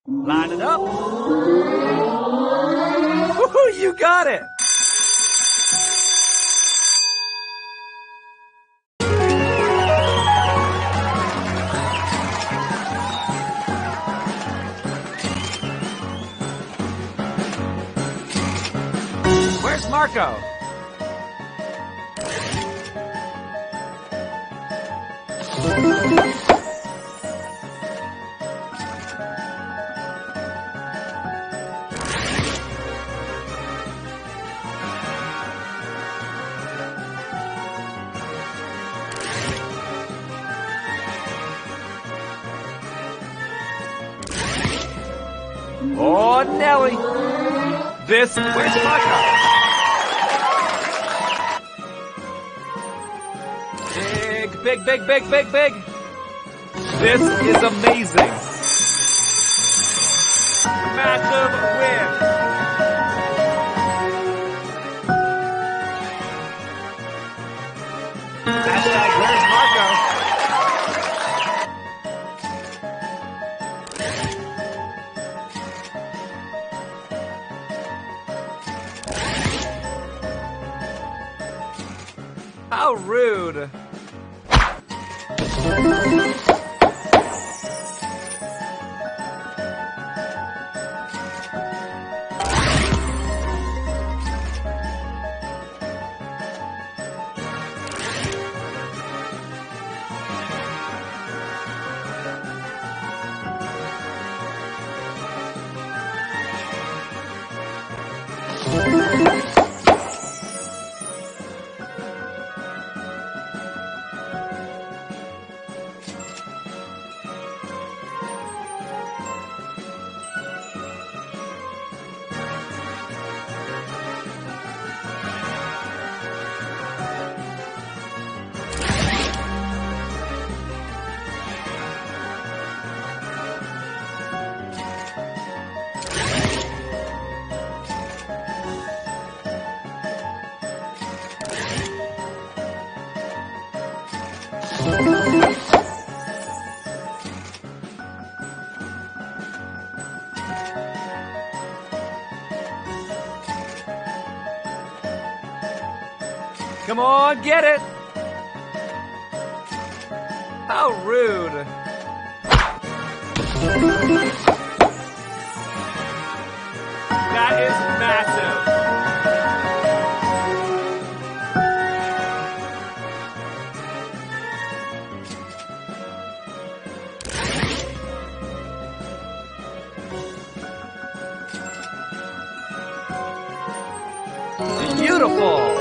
Line it up. Woohoo, you got it! Where's Marco? Oh, Nelly! Where's Marco? Big. This is amazing. Massive win. Hashtag where's Marco? How rude. Come on, get it! How rude! That is massive! Beautiful!